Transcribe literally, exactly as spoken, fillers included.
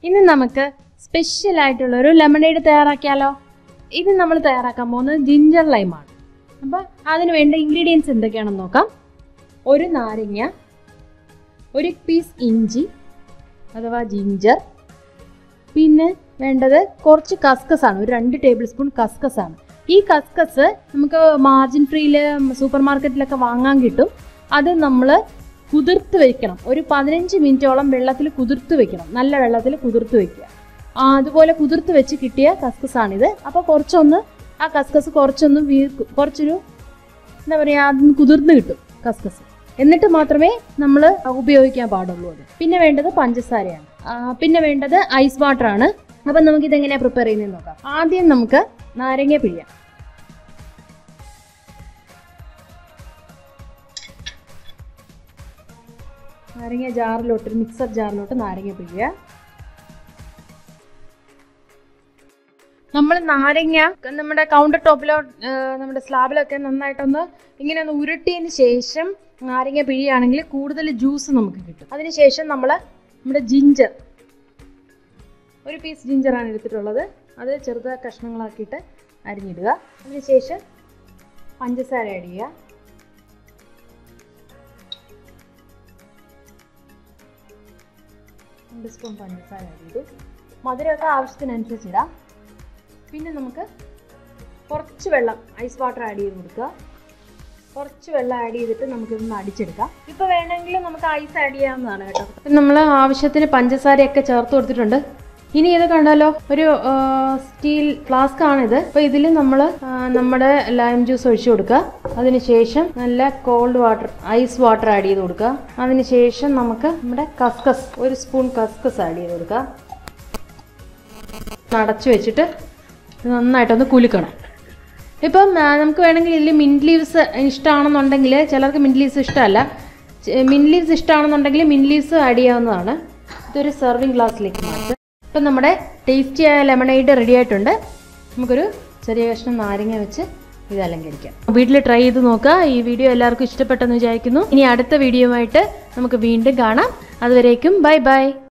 ഇന്ന് നമുക്ക് സ്പെഷ്യൽ ആയിട്ടുള്ള ഒരു ലെമണേഡ് തയ്യാറാക്കിയാലോ. ഇത് നമ്മൾ തയ്യാറാക്കാൻ പോകുന്നത് ജിഞ്ചർ ലൈമാണ്. അപ്പോൾ അതിന് വേണ്ട ഇൻഗ്രീഡിയൻസ് എന്തൊക്കെയാണെന്ന് നോക്കാം. ഒരു നാരങ്ങ, ഒരു പീസ് ഇഞ്ചി അഥവാ ജിഞ്ചർ, പിന്നെ വേണ്ടത് കുറച്ച് കസ്കസ് ആണ്, ഒരു രണ്ട് ടേബിൾ സ്പൂൺ കസ്കസ് ആണ്. ഈ കസ്കസ് നമുക്ക് മാർജിൻ ഫ്രീയിൽ സൂപ്പർ മാർക്കറ്റിലൊക്കെ വാങ്ങാൻ കിട്ടും. അത് നമ്മൾ കുതിർത്ത് വെക്കണം. ഒരു പതിനഞ്ച് മിനിറ്റോളം വെള്ളത്തിൽ കുതിർത്ത് വെക്കണം, നല്ല വെള്ളത്തിൽ കുതിർത്ത് വെക്കുക. അതുപോലെ കുതിർത്ത് വെച്ച് കിട്ടിയ കസ്കസ് ആണിത്. അപ്പോൾ കുറച്ചൊന്ന് ആ കസ്കസ് കുറച്ചൊന്ന് വീ കുറച്ചൊരു എന്താ പറയുക, അതിന് കുതിർന്ന് കിട്ടും കസ്കസ്. എന്നിട്ട് മാത്രമേ നമ്മൾ ഉപയോഗിക്കാൻ പാടുള്ളൂ അത്. പിന്നെ വേണ്ടത് പഞ്ചസാരയാണ്. പിന്നെ വേണ്ടത് ഐസ് വാട്ടർ ആണ്. അപ്പം നമുക്കിതെങ്ങനെയാണ് പ്രിപ്പയർ ചെയ്യുന്നതെന്ന് നോക്കാം. ആദ്യം നമുക്ക് നാരങ്ങ പിഴിയാം. നാരങ്ങ ജാറിലോട്ട്, ഒരു മിക്സർ ജാറിലോട്ട് നാരങ്ങ പിഴിയുക. നമ്മൾ നാരങ്ങ നമ്മുടെ കൗണ്ടർ ടോപ്പിലോ നമ്മുടെ സ്ലാബിലൊക്കെ നന്നായിട്ടൊന്ന് ഇങ്ങനെ ഒന്ന് ഉരുട്ടിയതിന് ശേഷം നാരങ്ങ പിഴിയാണെങ്കിൽ കൂടുതൽ ജ്യൂസ് നമുക്ക് കിട്ടും. അതിനുശേഷം നമ്മൾ നമ്മുടെ ജിഞ്ചർ, ഒരു പീസ് ജിഞ്ചറാണ് എടുത്തിട്ടുള്ളത്, അത് ചെറുതാ കഷ്ണങ്ങളാക്കിയിട്ട് അരിഞ്ഞിടുക. അതിനുശേഷം പഞ്ചസാര ആഡ് ചെയ്യുക. രണ്ട് സ്പൂൺ പഞ്ചസാര ആഡ് ചെയ്തു. മധുരമൊക്കെ ആവശ്യത്തിനനുസരിച്ച് ഇടാം. പിന്നെ നമുക്ക് കുറച്ച് വെള്ളം, ഐസ് വാട്ടർ ആഡ് ചെയ്ത് കൊടുക്കുക. കുറച്ച് വെള്ളം ആഡ് ചെയ്തിട്ട് നമുക്കിതൊന്ന് അടിച്ചെടുക്കാം. ഇപ്പോൾ വേണമെങ്കിൽ നമുക്ക് ഐസ് ആഡ് ചെയ്യാവുന്നതാണ് കേട്ടോ. നമ്മൾ ആവശ്യത്തിന് പഞ്ചസാരയൊക്കെ ചേർത്ത് കൊടുത്തിട്ടുണ്ട്. ഇനി ഇത് കണ്ടാലോ, ഒരു സ്റ്റീൽ ഫ്ലാസ്ക് ആണിത്. അപ്പോൾ ഇതിൽ നമ്മൾ നമ്മുടെ ലൈം ജ്യൂസ് ഒഴിച്ചു കൊടുക്കുക. അതിനുശേഷം നല്ല cold water, ice water add ചെയ്ത് കൊടുക്കുക. അതിനുശേഷം നമുക്ക് നമ്മുടെ കസ്കസ്, ഒരു സ്പൂൺ കസ്കസ് ആഡ് ചെയ്ത് കൊടുക്കുക. അടച്ചു വെച്ചിട്ട് നന്നായിട്ടൊന്ന് കുലുക്കണം. ഇപ്പം നമുക്ക് വേണമെങ്കിൽ ഇതിൽ മിൻറ്റ് ലീവ്സ് ഇഷ്ടമാണെന്നുണ്ടെങ്കിൽ, ചിലർക്ക് മിൻറ്റ് ലീവ്സ് ഇഷ്ടമല്ല, മിൻറ്റ് ലീവ്സ് ഇഷ്ടമാണെന്നുണ്ടെങ്കിൽ മിൻറ്റ് ലീവ്സ് ആഡ് ചെയ്യാവുന്നതാണ്. ഇതൊരു സെർവിങ് ഗ്ലാസ്സിലേക്ക് മാറ്റുക. ഇപ്പം നമ്മുടെ ടേസ്റ്റിയായ ലെമണേഡ് റെഡി ആയിട്ടുണ്ട്. നമുക്കൊരു ചെറിയ കഷ്ണം നാരങ്ങ വെച്ച് ഇത് അലങ്കരിക്കാം. വീട്ടിൽ ട്രൈ ചെയ്ത് നോക്കുക. ഈ വീഡിയോ എല്ലാവർക്കും ഇഷ്ടപ്പെട്ടെന്ന് വിചാരിക്കുന്നു. ഇനി അടുത്ത വീഡിയോയുമായിട്ട് നമുക്ക് വീണ്ടും കാണാം. അതുവരേക്കും ബൈ ബൈ.